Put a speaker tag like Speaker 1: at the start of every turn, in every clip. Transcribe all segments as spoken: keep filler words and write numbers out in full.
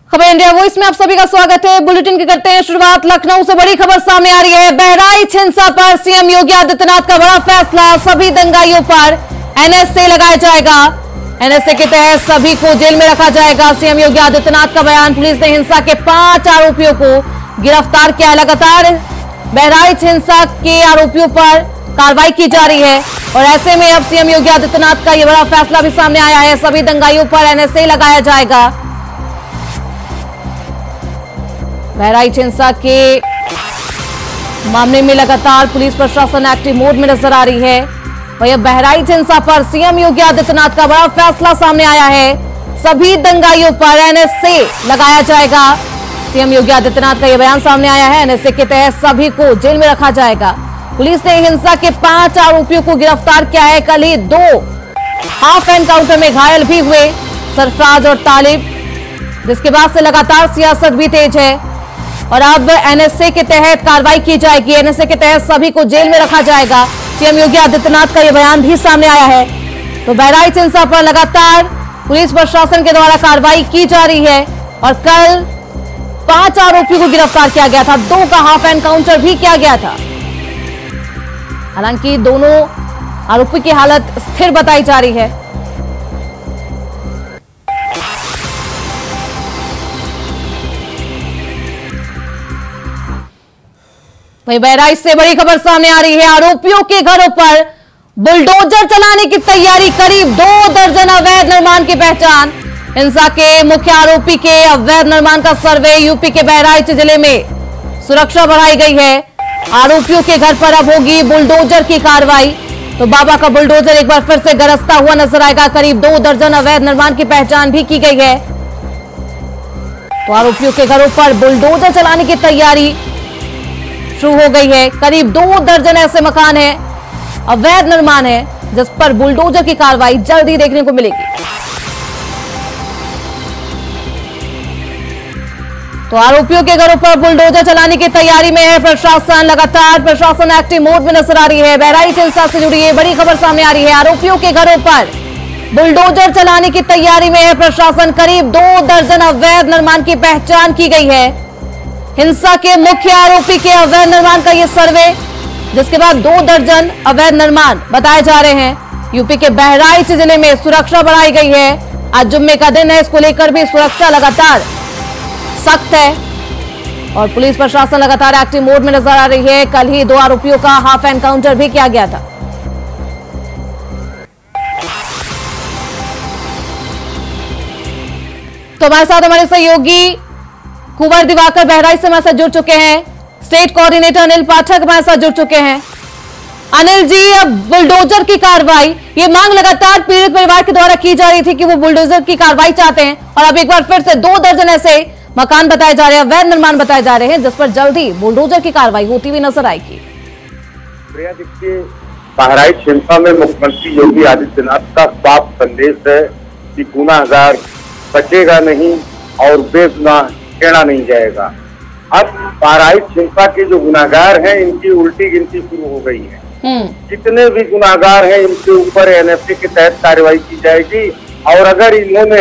Speaker 1: खबर India voice में आप सभी का स्वागत है। बुलेटिन की करते हैं शुरुआत। लखनऊ से बड़ी खबर सामने आ रही है। बहराइच हिंसा पर सीएम योगी आदित्यनाथ का बड़ा फैसला, सभी दंगाइयों पर एनएसए लगाया जाएगा। एनएसए के तहत सभी को जेल में रखा जाएगा। सीएम योगी आदित्यनाथ का बयान। पुलिस ने हिंसा के पांच आरोपियों को गिरफ्तार किया है। लगातार बहराइच हिंसा के आरोपियों पर कार्रवाई की जा रही है और ऐसे में अब सीएम योगी आदित्यनाथ का यह बड़ा फैसला भी सामने आया है। सभी दंगाइयों पर एनएसए लगाया जाएगा। बहराइच हिंसा के मामले में लगातार पुलिस प्रशासन एक्टिव मोड में नजर आ रही है। वही बहराइच हिंसा पर सीएम योगी आदित्यनाथ का बड़ा फैसला सामने आया है। सभी दंगाइयों पर एनएसए लगाया जाएगा। सीएम योगी आदित्यनाथ का यह बयान सामने आया है। एनएसए के तहत सभी को जेल में रखा जाएगा। पुलिस ने हिंसा के पांच आरोपियों को गिरफ्तार किया है। कल ही दो हाफ एनकाउंटर में घायल भी हुए सरफराज और तालिब, जिसके बाद से लगातार सियासत भी तेज है और अब एनएसए के तहत कार्रवाई की जाएगी। एनएसए के तहत सभी को जेल में रखा जाएगा। सीएम योगी आदित्यनाथ का यह बयान भी सामने आया है। तो बहराइच हिंसा पर लगातार पुलिस प्रशासन के द्वारा कार्रवाई की जा रही है और कल पांच आरोपियों को गिरफ्तार किया गया था। दो का हाफ एनकाउंटर भी किया गया था। हालांकि दोनों आरोपी की हालत स्थिर बताई जा रही है। वहीं बहराइच से बड़ी खबर सामने आ रही है। आरोपियों के घरों पर बुलडोजर चलाने की तैयारी। करीब दो दर्जन अवैध निर्माण की पहचान। हिंसा के मुख्य आरोपी के अवैध निर्माण का सर्वे। यूपी के बहराइच जिले में सुरक्षा बढ़ाई गई है। आरोपियों के घर पर अब होगी बुलडोजर की कार्रवाई। तो बाबा का बुलडोजर एक बार फिर से गरजता हुआ नजर आएगा। करीब दो दर्जन अवैध निर्माण की पहचान भी की गई है। तो आरोपियों के घरों पर बुलडोजर चलाने की तैयारी शुरू हो गई है। करीब दो दर्जन ऐसे मकान हैं, अवैध निर्माण है, जिस पर बुलडोजर की कार्रवाई जल्दी देखने को मिलेगी। तो आरोपियों के घरों पर बुलडोजर चलाने की तैयारी में है प्रशासन। लगातार प्रशासन एक्टिव मोड में नजर आ रही है। बहराइच हिंसा से जुड़ी ये बड़ी खबर सामने आ रही है। आरोपियों के घरों पर बुलडोजर चलाने की तैयारी में है प्रशासन। करीब दो दर्जन अवैध निर्माण की पहचान की गई है। हिंसा के मुख्य आरोपी के अवैध निर्माण का यह सर्वे, जिसके बाद दो दर्जन अवैध निर्माण बताए जा रहे हैं। यूपी के बहराइच जिले में सुरक्षा बढ़ाई गई है। आज जुम्मे का दिन है, इसको लेकर भी सुरक्षा लगातार सख्त है और पुलिस प्रशासन लगातार एक्टिव मोड में नजर आ रही है। कल ही दो आरोपियों का हाफ एनकाउंटर भी किया गया था। तो हमारे साथ हमारे सहयोगी कुंवर दिवाकर बहराइच से हमारे साथ जुड़ चुके हैं। स्टेट कोऑर्डिनेटर अनिल पाठक हमारे साथ जुड़ चुके हैं। अनिल जी, अब बुलडोजर की कार्रवाई, ये मांग लगातार पीड़ित परिवार के द्वारा की जा रही थी कि वो बुलडोजर की कार्रवाई चाहते हैं और अब एक बार फिर से दो दर्जन ऐसे मकान बताए जा रहे हैं, अवैध निर्माण बताए जा रहे हैं, जिस पर जल्दी बुलडोजर की कार्रवाई होती हुई नजर आएगी।
Speaker 2: प्रिया, देखिए, बहराइच हिंसा में मुख्यमंत्री योगी आदित्यनाथ का साफ संदेश है कि गुनाहगार बचेगा नहीं और बेगुनाह टेढ़ा नहीं जाएगा। अब बहराइच हिंसा के जो गुनाहगार हैं, इनकी उल्टी गिनती शुरू हो गई है। जितने भी गुनाहगार हैं, इनके ऊपर एनएसए के तहत कार्रवाई की जाएगी और अगर इन्होंने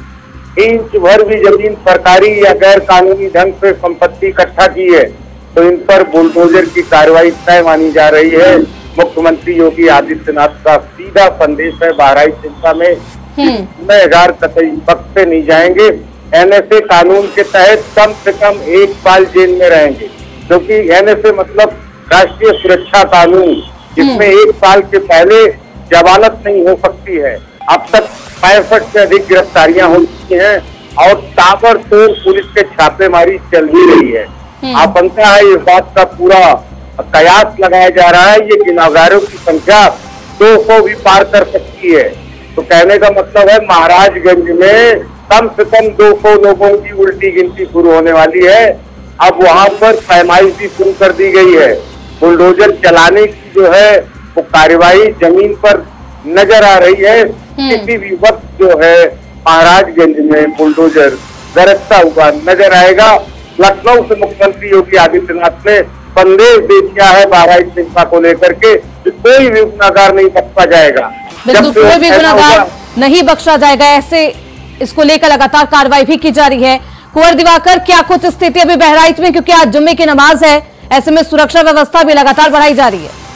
Speaker 2: इंच भर भी जमीन सरकारी या गैर कानूनी ढंग से संपत्ति इकट्ठा की है तो इन पर बुलडोजर की कार्रवाई तय मानी जा रही है। मुख्यमंत्री योगी आदित्यनाथ का सीधा संदेश है, बहराइच हिंसा में गुनहगार कतई बख्शे नहीं जाएंगे। एनएसए कानून के तहत कम से कम एक साल जेल में रहेंगे, क्योंकि एनएसए मतलब राष्ट्रीय सुरक्षा कानून, जिसमें एक साल के पहले जमानत नहीं हो सकती है। अब तक पैंसठ से अधिक गिरफ्तारियां हो चुकी हैं और ताबड़तोड़ पुलिस के छापेमारी चल ही रही है। आशंका है इस बात का पूरा कयास लगाया जा रहा है, ये गुनाहगारों की संख्या दो सौ भी पार कर सकती है। तो कहने का मतलब है महाराजगंज में कम से कम दो सौ लोगों की उल्टी गिनती शुरू होने वाली है। अब वहां पर पैमाइश भी शुरू कर दी गई है। बुलडोजर चलाने की जो है वो कार्रवाई जमीन पर नजर आ रही है। किसी भी वक्त जो है महाराजगंज में बुलडोजर गरजता हुआ नजर आएगा। लखनऊ से मुख्यमंत्री योगी आदित्यनाथ ने संदेश दे दिया है बहराइच हिंसा को लेकर के, कोई भी गुनाहगार नहीं बख्शा जाएगा।
Speaker 1: बिल्कुल, कोई भी गुनाहगार नहीं बख्शा जाएगा। ऐसे इसको लेकर लगातार कार्रवाई भी की जा रही है। कुंवर दिवाकर, क्या कुछ स्थिति अभी बहराइच में, क्योंकि आज जुम्मे की नमाज है, ऐसे में सुरक्षा व्यवस्था भी लगातार बढ़ाई जा रही है।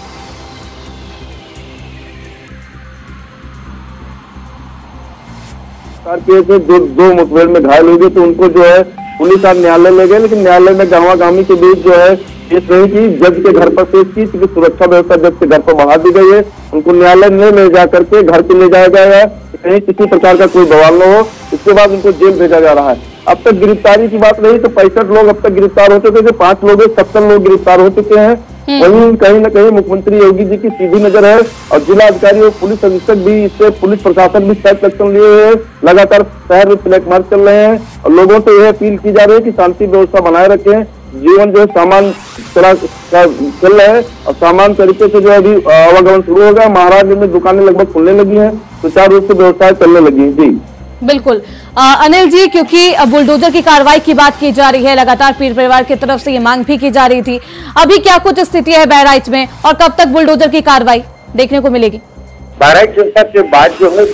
Speaker 2: के दो दो मुठभेड़ में घायल हो गए तो उनको जो है पुलिस आज न्यायालय ले गए, लेकिन न्यायालय में गांवा गामी के बीच जो है पेश नहीं की, जज के घर पर पेश की, क्योंकि सुरक्षा व्यवस्था जज के घर पर बढ़ा दी गई है। उनको न्यायालय में ले जा करके घर पे ले जाया गया है, कहीं किसी प्रकार का कोई बवाल न हो। इसके बाद उनको जेल भेजा जा रहा है। अब तक गिरफ्तारी की बात रही तो पैंसठ लोग अब तक गिरफ्तार हो चुके थे, पांच लोग सत्तर लोग गिरफ्तार हो चुके हैं। वहीं कहीं न कहीं मुख्यमंत्री योगी जी की सीधी नजर है और जिला अधिकारी और पुलिस अधीक्षक भी, इससे पुलिस प्रशासन भी सख्त एक्शन लिए हुए हैं। लगातार शहर में फ्लैग मार्च चल रहे हैं और लोगों से यह अपील की जा रही है कि शांति व्यवस्था बनाए रखें। जीवन जो है सामान तरह का चल रहा है और सामान तरीके से जो अभी आवागमन शुरू होगा। महाराज में दुकानें लगभग खुलने लगी हैं, सुचारू रूप से व्यवस्थाएं चलने लगी हैं। जी
Speaker 1: बिल्कुल आ, अनिल जी, क्योंकि बुलडोजर की कार्रवाई की बात की जा रही है, लगातार पीर परिवार की तरफ से ये मांग भी की जा रही थी, अभी क्या कुछ स्थिति है बहराइच में और कब तक बुलडोजर की कार्रवाई देखने को मिलेगी?
Speaker 2: बहराइच जनता के बाद जो है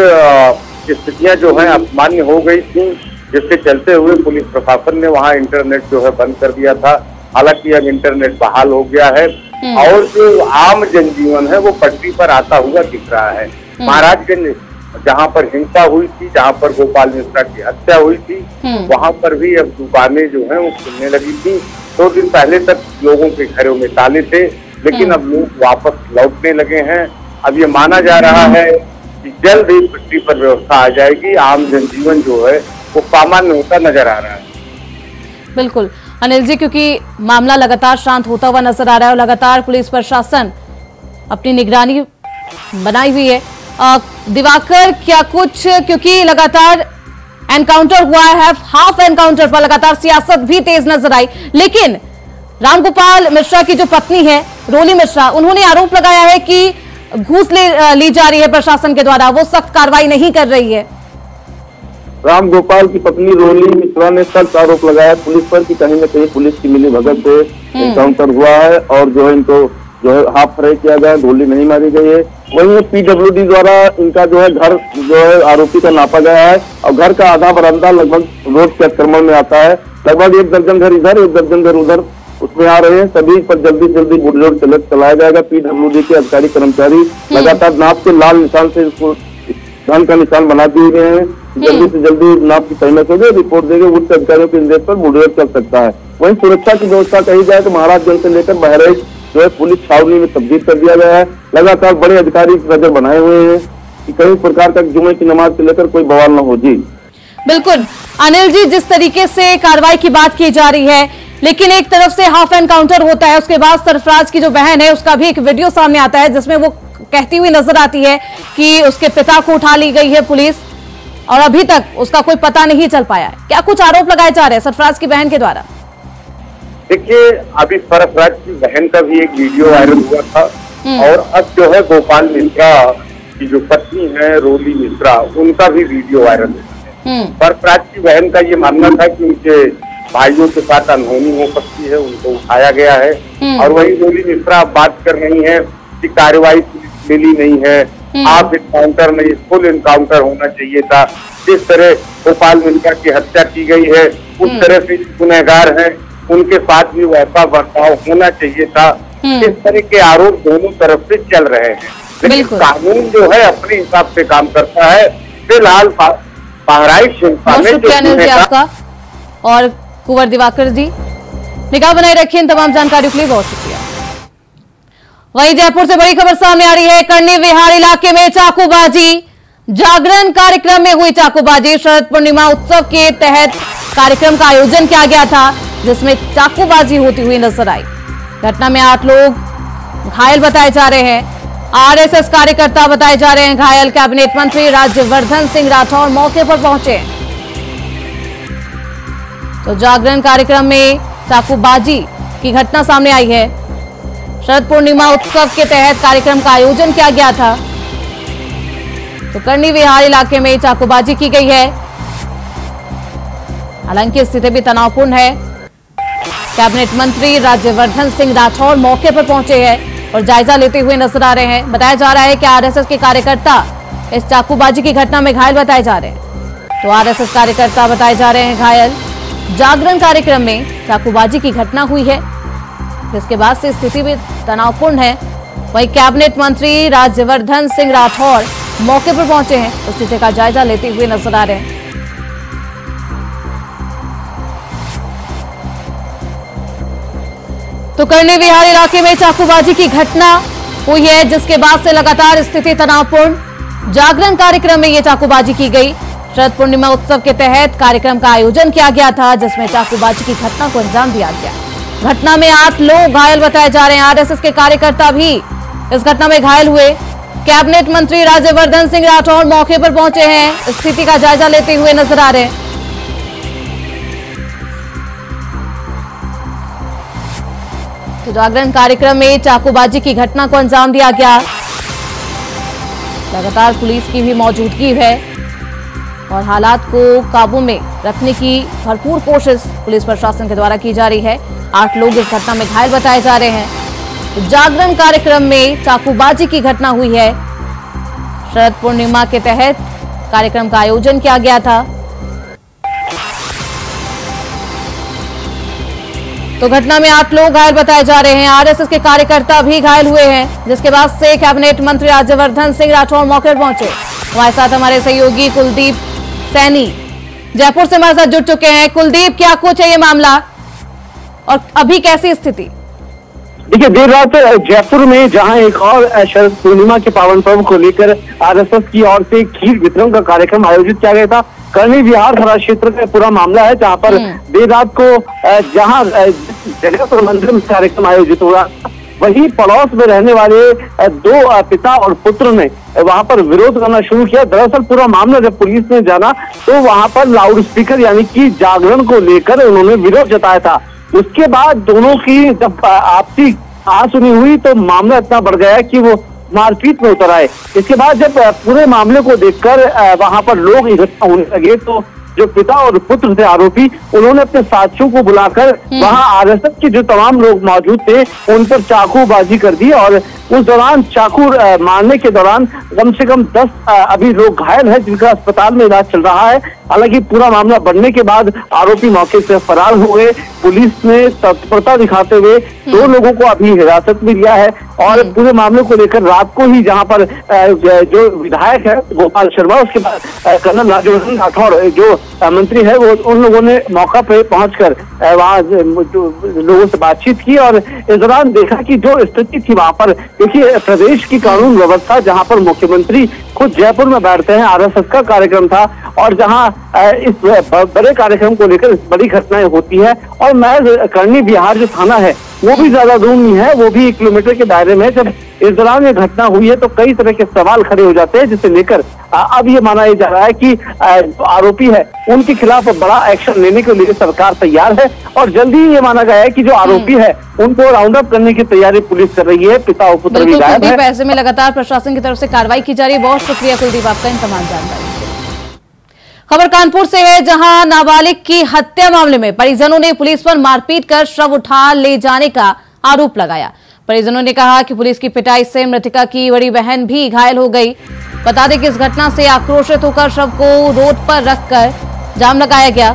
Speaker 2: कुछ स्थितियां जो है असामान्य हो गई थी, जिसके चलते हुए पुलिस प्रशासन ने वहां इंटरनेट जो है बंद कर दिया था। हालांकि अब इंटरनेट बहाल हो गया है और जो आम जनजीवन है वो पटरी पर आता हुआ दिख रहा है। महाराजगंज जहाँ पर हिंसा हुई थी, जहाँ पर गोपाल मिश्रा की हत्या हुई थी, वहाँ पर भी अब दुकानें जो हैं वो खुलने लगी थी। दो दिन पहले तक लोगों के घरों में ताले थे, लेकिन अब लोग वापस लौटने लगे हैं। अब ये माना जा रहा है कि जल्द ही पटरी पर व्यवस्था आ जाएगी, आम जनजीवन जो है वो सामान्य होता नजर आ रहा है।
Speaker 1: बिल्कुल अनिल जी, क्योंकि मामला लगातार शांत होता हुआ नजर आ रहा है और लगातार पुलिस प्रशासन अपनी निगरानी बनाई हुई है। आ, दिवाकर, क्या कुछ, क्योंकि लगातार एनकाउंटर हुआ है, हाफ एनकाउंटर पर लगातार सियासत भी तेज नजर आई, लेकिन रामगोपाल मिश्रा की जो पत्नी है रोली मिश्रा, उन्होंने आरोप लगाया है कि घूस ले ली जा रही है प्रशासन के द्वारा, वो सख्त कार्रवाई नहीं कर रही है।
Speaker 2: रामगोपाल की पत्नी रोली मिश्रा ने सख्त आरोप लगाया पुलिस पर कि कहीं न कहीं पुलिस की मिली भगत से एनकाउंटर हुआ है और जो है इनको जो है हाथ फ्राई किया गया, गोली नहीं मारी गई है। वहीं पीडब्ल्यूडी द्वारा इनका जो है घर जो है आरोपी का नापा गया है और घर का आधा बरामदा लगभग रोड के आक्रमण में आता है। लगभग एक दर्जन घर इधर, एक दर्जन घर उधर उसमें आ रहे हैं। सभी पर जल्दी जल्दी बुलडोजर चलत चलाया जाएगा। पीडब्ल्यूडी के अधिकारी कर्मचारी लगातार नाप के लाल निशान से इसको धन का निशान बना दिए गए हैं। जल्दी से जल्दी नाप की तहमत हो गई, रिपोर्ट देंगे, उच्च अधिकारियों के निर्देश पर बुलडोजर चल सकता है। वहीं सुरक्षा की व्यवस्था कही जाए तो महाराजगंज से लेकर बहराइच जो है पुलिस छावनी में तब्दील कर दिया गया है। लगातार बड़े अधिकारी नजर बनाए हुए हैं कि कहीं प्रकार का जुमे की नमाज से लेकर कोई बवाल न हो। जी
Speaker 1: बिल्कुल अनिल जी, जिस तरीके से कार्रवाई की बात की जा रही है, लेकिन एक तरफ से हाफ एनकाउंटर होता है, उसके बाद सरफराज की जो बहन है उसका भी एक वीडियो सामने आता है जिसमें वो कहती हुई नजर आती है कि उसके पिता को उठा ली गई है पुलिस और अभी तक उसका कोई पता नहीं चल पाया है। क्या कुछ आरोप लगाए जा रहे हैं सरफराज की बहन के द्वारा?
Speaker 2: देखिए, अभी सरफराज की बहन का भी एक वीडियो वायरल हुआ था और अब जो है गोपाल मिश्रा की जो पत्नी है रोली मिश्रा, उनका भी वीडियो वायरल है। सरफराज की बहन का ये मानना था कि उनके भाइयों के साथ अनहोनी हो सकती है, उनको उठाया गया है। और वही रोली मिश्रा बात कर रही है कि कार्रवाई पुलिस मिली नहीं है, हाफ एनकाउंटर नहीं, फुल एनकाउंटर होना चाहिए था। जिस तरह गोपाल मिश्रा की हत्या की गई है उस तरह से गुनहगार है, उनके साथ भी वैसा बर्ताव होना चाहिए था। इस तरह के आरोप दोनों तरफ से चल रहे हैं, लेकिन कानून जो है अपने हिसाब से काम करता है। फिलहाल बहराइच हिंसा में
Speaker 1: जो आपका और कुंवर दिवाकर जी निगाह बनाए रखिए इन तमाम जानकारियों के लिए बहुत शुक्रिया। वहीं जयपुर से बड़ी खबर सामने आ रही है। कर्णी विहार इलाके में चाकूबाजी, जागरण कार्यक्रम में हुई चाकूबाजी। शरद पूर्णिमा उत्सव के तहत कार्यक्रम का आयोजन किया गया था जिसमें चाकूबाजी होती हुई नजर आई। घटना में आठ लोग घायल बताए जा रहे हैं। आरएसएस कार्यकर्ता बताए जा रहे हैं घायल। कैबिनेट मंत्री राज्यवर्धन सिंह राठौर मौके पर पहुंचे। तो जागरण कार्यक्रम में चाकूबाजी की घटना सामने आई है। शरद पूर्णिमा उत्सव के तहत कार्यक्रम का आयोजन किया गया था। तो कर्णी विहार इलाके में चाकूबाजी की गई है। हालांकि स्थिति भी तनावपूर्ण है। कैबिनेट मंत्री राज्यवर्धन सिंह राठौर मौके पर पहुंचे हैं और जायजा लेते हुए नजर आ रहे हैं। बताया जा रहा है कि आरएसएस के कार्यकर्ता इस चाकूबाजी की घटना में घायल बताए जा रहे हैं। तो आरएसएस कार्यकर्ता बताए जा रहे हैं घायल। जागरण कार्यक्रम में चाकूबाजी की घटना हुई है, जिसके बाद से स्थिति भी तनावपूर्ण है। वहीं कैबिनेट मंत्री राज्यवर्धन सिंह राठौर मौके पर पहुंचे हैं, स्थिति का जायजा लेते हुए नजर आ रहे हैं। तो कर्णी विहार इलाके में चाकूबाजी की घटना हुई है, जिसके बाद से लगातार स्थिति तनावपूर्ण। जागरण कार्यक्रम में यह चाकूबाजी की गई। शरद पूर्णिमा उत्सव के तहत कार्यक्रम का आयोजन किया गया था, जिसमें चाकूबाजी की घटना को अंजाम दिया गया। घटना में आठ लोग घायल बताए जा रहे हैं। आरएसएस के कार्यकर्ता भी इस घटना में घायल हुए। कैबिनेट मंत्री राज्यवर्धन सिंह राठौर मौके पर पहुंचे हैं, स्थिति का जायजा लेते हुए नजर आ रहे हैं। तो जागरण कार्यक्रम में चाकूबाजी की घटना को अंजाम दिया गया। लगातार पुलिस की भी मौजूदगी है और हालात को काबू में रखने की भरपूर कोशिश पुलिस प्रशासन के द्वारा की जा रही है। आठ लोग इस घटना में घायल बताए जा रहे हैं। तो जागरण कार्यक्रम में चाकूबाजी की घटना हुई है। शरद पूर्णिमा के तहत कार्यक्रम का आयोजन किया गया था। तो घटना में आठ लोग घायल बताए जा रहे हैं। आरएसएस के कार्यकर्ता भी घायल हुए हैं, जिसके बाद से कैबिनेट मंत्री राज्यवर्धन सिंह राठौर मौके पर पहुंचे। हमारे साथ हमारे सहयोगी कुलदीप सैनी जयपुर से हमारे साथ जुड़ चुके हैं। कुलदीप, क्या कुछ है ये मामला और अभी कैसी स्थिति?
Speaker 3: देखिए, देर रात जयपुर में जहां एक और शरद पूर्णिमा के पावन पर्व को लेकर आरएसएस की ओर से खीर वितरण का कार्यक्रम आयोजित किया गया था। कर्णी विहार थाना क्षेत्र का पूरा मामला है, जहां पर देर रात को जहां जगह पर मंदिर में कार्यक्रम आयोजित हुआ, वही पड़ोस में रहने वाले दो पिता और पुत्र ने वहां पर विरोध करना शुरू किया। दरअसल पूरा मामला जब पुलिस ने जाना तो वहां पर लाउड स्पीकर यानी कि जागरण को लेकर उन्होंने विरोध जताया था। उसके बाद दोनों की जब आपसी आसुनी हुई तो मामला इतना बढ़ गया कि वो मारपीट में उतर आए। इसके बाद जब पूरे मामले को देखकर वहां पर लोग इकट्ठा होने लगे तो जो पिता और पुत्र थे आरोपी, उन्होंने अपने साथियों को बुलाकर वहां आरएसएस के जो तमाम लोग मौजूद थे उन पर चाकूबाजी कर दी और उस दौरान चाकू मारने के दौरान कम से कम दस अभी लोग घायल हैं, जिनका अस्पताल में इलाज चल रहा है। हालांकि पूरा मामला बढ़ने के बाद आरोपी मौके से फरार हो गए। पुलिस ने तत्परता दिखाते हुए दो लोगों को अभी हिरासत में लिया है और पूरे मामले को लेकर रात को ही जहां पर जो विधायक है गोपाल शर्मा, उसके बाद कर्नल राज्यवर्धन राठौर जो मंत्री है, वो उन लोगों ने मौका पे पहुंचकर वहां लोगों से बातचीत की और इस दौरान देखा कि जो स्थिति थी वहां पर, देखिए प्रदेश की कानून व्यवस्था जहां पर मुख्यमंत्री खुद जयपुर में बैठते हैं, आरएसएस का कार्यक्रम था और जहां इस बड़े कार्यक्रम को लेकर बड़ी घटनाएं होती है और मैं कर्णी विहार जो थाना है वो भी ज्यादा दूर नहीं है, वो भी एक किलोमीटर के दायरे में। जब इस दौरान ये घटना हुई है तो कई तरह के सवाल खड़े हो जाते हैं, जिसे लेकर अब ये माना जा रहा है कि जो आरोपी है उनके खिलाफ बड़ा एक्शन लेने के लिए सरकार तैयार है और जल्दी ही ये माना गया है कि जो आरोपी है उनको राउंड अप करने की तैयारी पुलिस कर रही है। पिता और पुत्र भी गायब है।
Speaker 1: ऐसे में लगातार प्रशासन की तरफ से कार्रवाई की जा रही है। बहुत शुक्रिया कुलदीप आपका इन तमाम जानकारी। खबर कानपुर से है, जहां नाबालिग की हत्या मामले में परिजनों ने पुलिस पर मारपीट कर शव उठा ले जाने का आरोप लगाया। परिजनों ने कहा कि पुलिस की पिटाई से मृतका की बड़ी बहन भी घायल हो गई। बता दें कि इस घटना से आक्रोशित होकर शव को रोड पर रखकर जाम लगाया गया।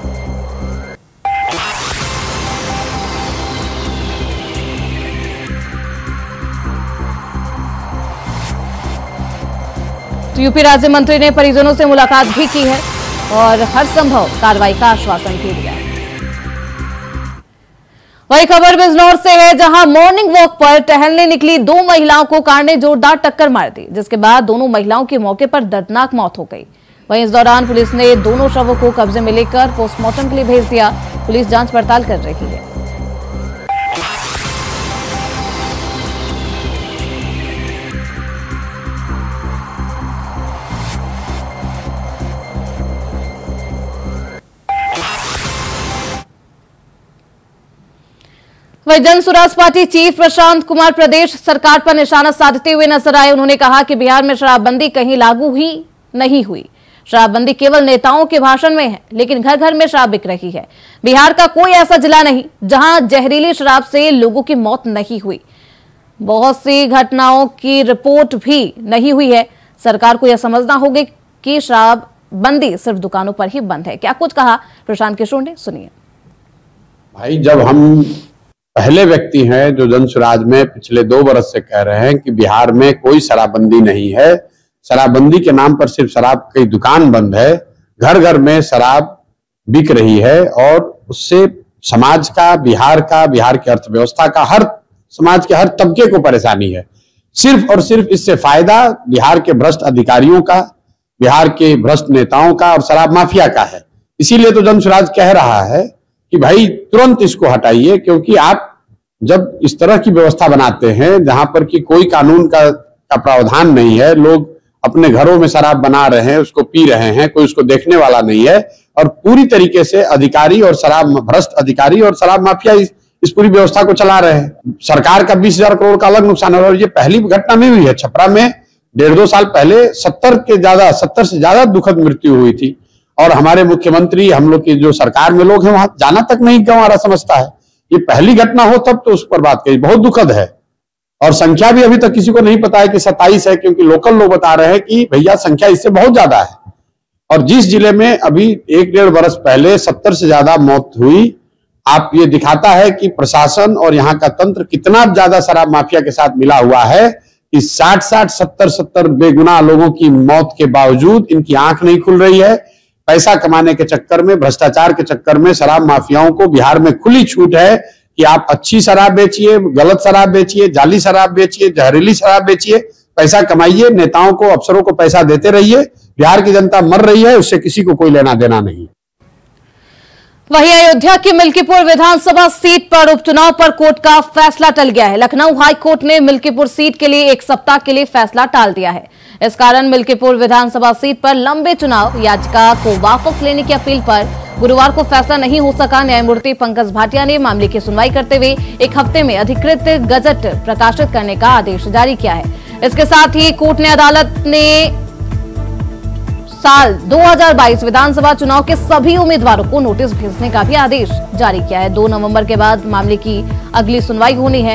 Speaker 1: तो यूपी राज्य मंत्री ने परिजनों से मुलाकात भी की है और हर संभव कार्रवाई का आश्वासन भी दिया है। वही खबर बिजनौर से है, जहां मॉर्निंग वॉक पर टहलने निकली दो महिलाओं को कार ने जोरदार टक्कर मार दी, जिसके बाद दोनों महिलाओं की मौके पर दर्दनाक मौत हो गई। वहीं इस दौरान पुलिस ने दोनों शवों को कब्जे में लेकर पोस्टमार्टम के लिए भेज दिया। पुलिस जांच पड़ताल कर रही है। वही जन स्वराज पार्टी चीफ प्रशांत कुमार प्रदेश सरकार पर निशाना साधते हुए नजर आए। उन्होंने कहा कि बिहार में शराबबंदी कहीं लागू ही नहीं हुई। शराबबंदी केवल नेताओं के भाषण में है, लेकिन घर घर में शराब बिक रही है। बिहार का कोई ऐसा जिला नहीं जहां जहरीली शराब से लोगों की मौत नहीं हुई। बहुत सी घटनाओं की रिपोर्ट भी नहीं हुई है। सरकार को यह समझना होगा कि शराब बंदी सिर्फ दुकानों पर ही बंद है। क्या कुछ कहा प्रशांत किशोर ने, सुनिए।
Speaker 4: भाई, जब हम पहले व्यक्ति हैं जो जन स्वराज में पिछले दो बरस से कह रहे हैं कि बिहार में कोई शराबबंदी नहीं है, शराबबंदी के नाम पर सिर्फ शराब की दुकान बंद है, घर घर में शराब बिक रही है और उससे समाज का, बिहार का, बिहार की अर्थव्यवस्था का, हर समाज के हर तबके को परेशानी है। सिर्फ और सिर्फ इससे फायदा बिहार के भ्रष्ट अधिकारियों का, बिहार के भ्रष्ट नेताओं का और शराब माफिया का है। इसीलिए तो जन स्वराज कह रहा है कि भाई तुरंत इसको हटाइए, क्योंकि आप जब इस तरह की व्यवस्था बनाते हैं जहां पर कि कोई कानून का, का प्रावधान नहीं है, लोग अपने घरों में शराब बना रहे हैं, उसको पी रहे हैं, कोई उसको देखने वाला नहीं है, और पूरी तरीके से अधिकारी और शराब भ्रष्ट अधिकारी और शराब माफिया इस, इस पूरी व्यवस्था को चला रहे हैं। सरकार का बीस हजार करोड़ का अलग नुकसान है और ये पहली घटना नहीं हुई है। छपरा में डेढ़ दो साल पहले सत्तर के ज्यादा सत्तर से ज्यादा दुखद मृत्यु हुई थी और हमारे मुख्यमंत्री, हम लोग की जो सरकार में लोग हैं, वहां जाना तक नहीं गंवारा समझता है। ये पहली घटना हो तब तो उस पर बात कही, बहुत दुखद है। और संख्या भी अभी तक किसी को नहीं पता है कि सत्ताईस है, क्योंकि लोकल लोग बता रहे हैं कि भैया संख्या इससे बहुत ज्यादा है। और जिस जिले में अभी एक डेढ़ बरस पहले सत्तर से ज्यादा मौत हुई, आप ये दिखाता है कि प्रशासन और यहाँ का तंत्र कितना ज्यादा शराब माफिया के साथ मिला हुआ है कि साठ साठ सत्तर सत्तर बेगुनाह लोगों की मौत के बावजूद इनकी आंख नहीं खुल रही है। पैसा कमाने के चक्कर में, भ्रष्टाचार के चक्कर में शराब माफियाओं को बिहार में खुली छूट है कि आप अच्छी शराब बेचिए, गलत शराब बेचिए, जाली शराब बेचिए, जहरीली शराब बेचिए, पैसा कमाइए, नेताओं को, अफसरों को पैसा देते रहिए। बिहार की जनता मर रही है, उससे किसी को कोई लेना देना नहीं।
Speaker 1: वहीं अयोध्या की मिल्कीपुर विधानसभा सीट पर उपचुनाव पर कोर्ट का फैसला टल गया है। लखनऊ हाई कोर्ट ने मिल्कीपुर सीट के लिए एक सप्ताह के लिए फैसला टाल दिया है। इस कारण मिल्कीपुर विधानसभा सीट पर लंबे चुनाव याचिका को वापस लेने की अपील पर गुरुवार को फैसला नहीं हो सका। न्यायमूर्ति पंकज भाटिया ने मामले की सुनवाई करते हुए एक हफ्ते में अधिकृत गजट प्रकाशित करने का आदेश जारी किया है। इसके साथ ही कोर्ट ने अदालत ने साल दो हज़ार बाईस विधानसभा चुनाव के सभी उम्मीदवारों को नोटिस भेजने का भी आदेश जारी किया है। दो नवंबर के बाद मामले की अगली सुनवाई होनी है।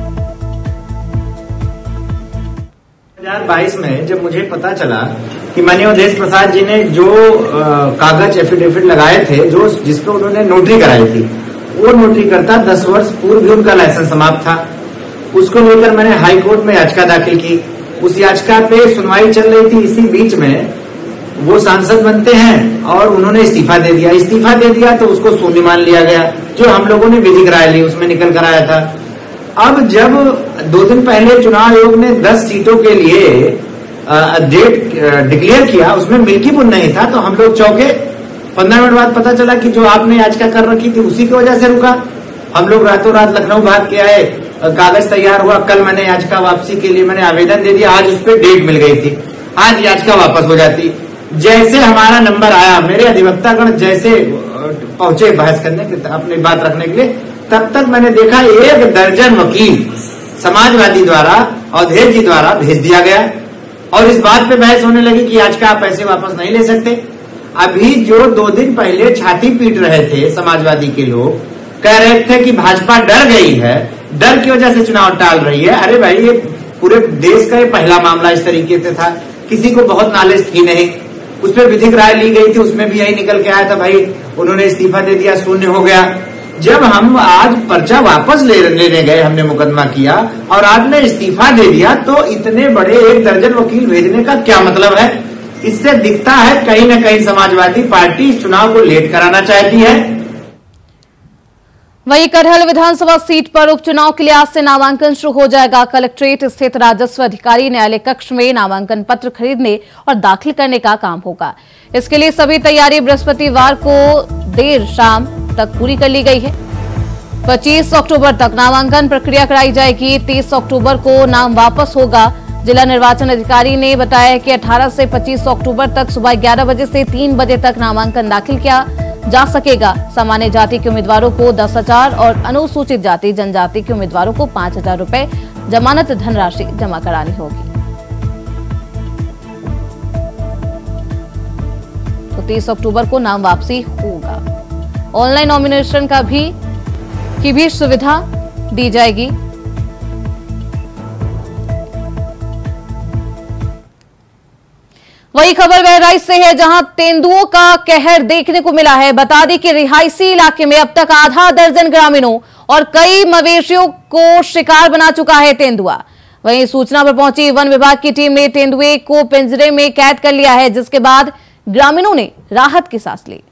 Speaker 5: दो हज़ार बाईस में जब मुझे पता चला कि माननीय अवधेश प्रसाद जी ने जो आ, कागज एफिडेविट लगाए थे, जो जिसपे उन्होंने नोटरी कराई थी, वो नोटरी करता दस वर्ष पूर्व भी उनका लाइसेंस समाप्त था। उसको लेकर मैंने हाई कोर्ट में याचिका दाखिल की। उस याचिका पे सुनवाई चल रही थी। इसी बीच में वो सांसद बनते हैं और उन्होंने इस्तीफा दे दिया। इस्तीफा दे दिया तो उसको शून्य मान लिया गया, जो हम लोगों ने विधिक राय ली उसमें निकल कर आया था। अब जब दो दिन पहले चुनाव आयोग ने दस सीटों के लिए डेट डिक्लेयर किया, उसमें मिल्कीपुर नहीं था, तो हम लोग चौंके। पंद्रह मिनट बाद पता चला कि जो आपने याचिका कर रखी थी उसी की वजह से रुका। हम लोग रातों रात लखनऊ भाग के आए, कागज तैयार हुआ। कल मैंने याचिका वापसी के लिए मैंने आवेदन दे दिया। आज उस पर डेट मिल गई थी, आज याचिका वापस हो जाती। जैसे हमारा नंबर आया, मेरे अधिवक्तागण जैसे पहुंचे बहस करने के, अपनी बात रखने के लिए, तब तक मैंने देखा एक दर्जन वकील समाजवादी द्वारा, अवधेश जी द्वारा भेज दिया गया और इस बात पे बहस होने लगी कि याचिका आप पैसे वापस नहीं ले सकते। अभी जो दो दिन पहले छाती पीट रहे थे समाजवादी के लोग, कह रहे थे कि भाजपा डर गई है, डर की वजह से चुनाव टाल रही है। अरे भाई, ये पूरे देश का ये पहला मामला इस तरीके से था, किसी को बहुत नॉलेज थी नहीं। उस पर विधिक राय ली गई थी, उसमें भी यही निकल के आया था, भाई उन्होंने इस्तीफा दे दिया, शून्य हो गया। जब हम आज पर्चा वापस ले लेने गए, हमने मुकदमा किया और आज ने इस्तीफा दे दिया, तो इतने बड़े एक दर्जन वकील भेजने का क्या मतलब है? इससे दिखता है कहीं न कहीं समाजवादी पार्टी इस चुनाव को लेट कराना चाहती है।
Speaker 1: वहीं करहल विधानसभा सीट पर उपचुनाव के लिए आज से नामांकन शुरू हो जाएगा। कलेक्ट्रेट स्थित राजस्व अधिकारी न्यायालय कक्ष में नामांकन पत्र खरीदने और दाखिल करने का काम होगा। इसके लिए सभी तैयारी बृहस्पतिवार को देर शाम तक पूरी कर ली गई है। पच्चीस अक्टूबर तक नामांकन प्रक्रिया कराई जाएगी। तीस अक्टूबर को नाम वापस होगा। जिला निर्वाचन अधिकारी ने बताया कि अठारह से पच्चीस अक्टूबर तक सुबह ग्यारह बजे से तीन बजे तक नामांकन दाखिल किया जा सकेगा। सामान्य जाति के उम्मीदवारों को दस हजार और अनुसूचित जाति जनजाति के उम्मीदवारों को पांच हजार रूपये जमानत धनराशि जमा करानी होगी। तो तीस अक्टूबर को नाम वापसी होगा। ऑनलाइन नॉमिनेशन का भी की भी सुविधा दी जाएगी। वही खबर बहराइच से है, जहां तेंदुओं का कहर देखने को मिला है। बता दें कि रिहायशी इलाके में अब तक आधा दर्जन ग्रामीणों और कई मवेशियों को शिकार बना चुका है तेंदुआ। वहीं सूचना पर पहुंची वन विभाग की टीम ने तेंदुए को पिंजरे में कैद कर लिया है, जिसके बाद ग्रामीणों ने राहत की सांस ली।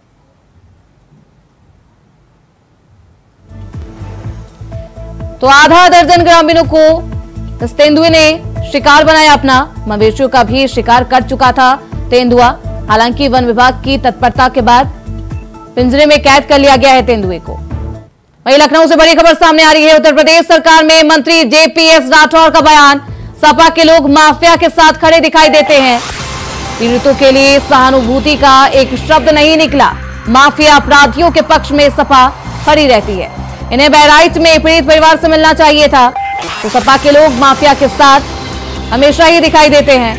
Speaker 1: तो आधा दर्जन ग्रामीणों को इस तेंदुए ने शिकार बनाया अपना। मवेशियों का भी शिकार कर चुका था तेंदुआ। हालांकि वन विभाग की तत्परता के बाद पिंजरे में कैद कर लिया गया है तेंदुए को। वहीं लखनऊ से बड़ी खबर सामने आ रही है। उत्तर प्रदेश सरकार में मंत्री जेपीएस राठौर का बयान, सपा के लोग माफिया के साथ खड़े दिखाई देते हैं। पीड़ितों के लिए सहानुभूति का एक शब्द नहीं निकला। माफिया अपराधियों के पक्ष में सपा खड़ी रहती है। इन्हें बहराइच में पीड़ित परिवार से मिलना चाहिए था। तो सपा के लोग माफिया के साथ हमेशा ही दिखाई देते हैं।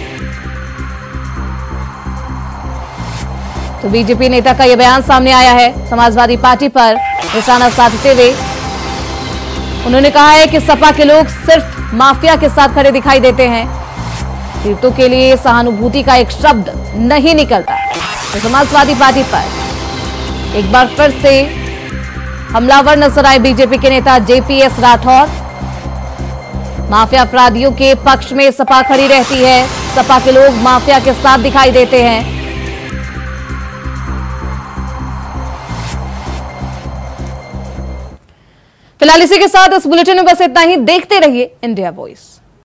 Speaker 1: तो बीजेपी नेता का यह बयान सामने आया है। समाजवादी पार्टी पर निशाना साधते हुए उन्होंने कहा है कि सपा के लोग सिर्फ माफिया के साथ खड़े दिखाई देते हैं। पीड़ितों के लिए सहानुभूति का एक शब्द नहीं निकलता। तो समाजवादी पार्टी पर एक बार फिर से हमलावर नजर आए बीजेपी के नेता जेपीएस राठौर। माफिया अपराधियों के पक्ष में सपा खड़ी रहती है। सपा के लोग माफिया के साथ दिखाई देते हैं। फिलहाल इसी के साथ इस बुलेटिन में बस इतना ही। देखते रहिए इंडिया वॉइस।